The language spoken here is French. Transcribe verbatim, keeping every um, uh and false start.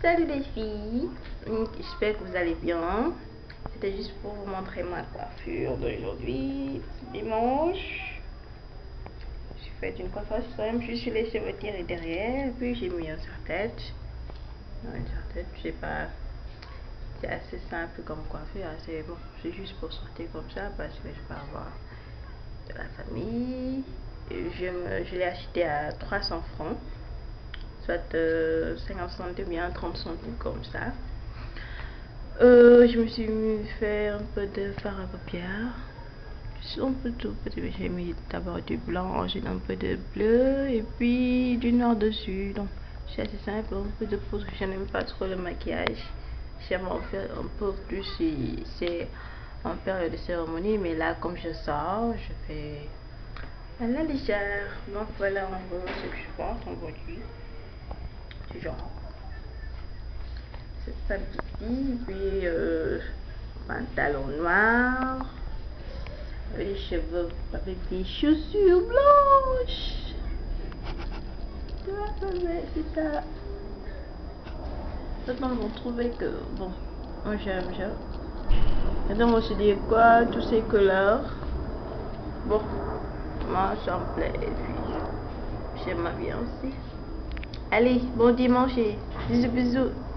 Salut les filles, j'espère que vous allez bien. C'était juste pour vous montrer ma coiffure d'aujourd'hui, dimanche. J'ai fait une coiffure simple, juste les cheveux tirés derrière, puis j'ai mis un serre-tête. Non, une serre-tête, je sais pas, c'est assez simple comme coiffure, assez bon. C'est juste pour sortir comme ça parce que je vais avoir de la famille. Et je me, je l'ai acheté à trois cents francs. Soit euh, cinquante centimes bien trente centimes comme ça. Euh, je me suis mis faire un peu de fard à paupières. Un peu tout petit. J'ai mis d'abord du blanc, ensuite un peu de bleu et puis du noir dessus. Donc c'est assez simple, un peu de poudre. Je n'aime pas trop le maquillage. J'aime en faire un peu plus si c'est en période de cérémonie, mais là comme je sors, je fais à la légère. Donc voilà en gros ce que je porte aujourd'hui. Genre c'est ça ici, puis euh, pantalon noir, les cheveux avec des chaussures blanches. Tu vois, c'est ça. Maintenant on trouvait que bon, moi j'aime j'aime. Maintenant on se dit quoi, tous ces couleurs. Bon, moi ça me plaît et puis j'aime bien aussi. Allez, bon dimanche et bisous bisous.